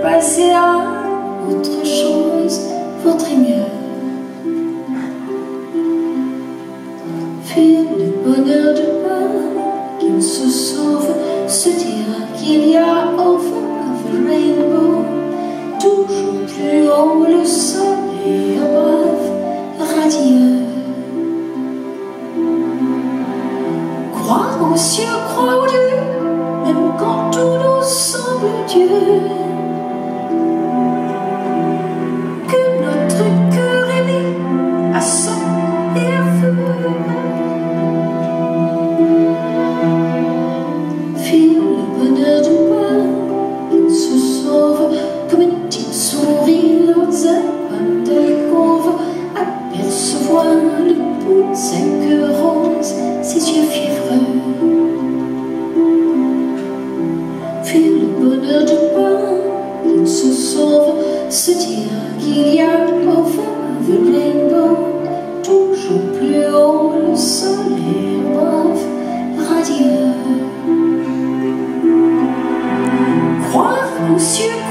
passer à autre chose vaudrait mieux. Fuir le bonheur de peur qu'il se sauve, se dire qu'il y a au fond of a rainbow, toujours plus haut le soleil above radieux. Croire aux cieux, croire aux dieux, même quand tout nous semble Dieu. Que notre cœur est né à sang et à feu. Fuir le bonheur du peur qu'il se sauve, comme une petite souris dans un coin d'alcôve, apercevoir le bout de sa queue rose, ses yeux fiévreux. Fuir le bonheur du peur qu'il se sauve, se dire qu'il y a au fond the rainbow, toujours plus haut le soleil above radieux. Croire aux cieux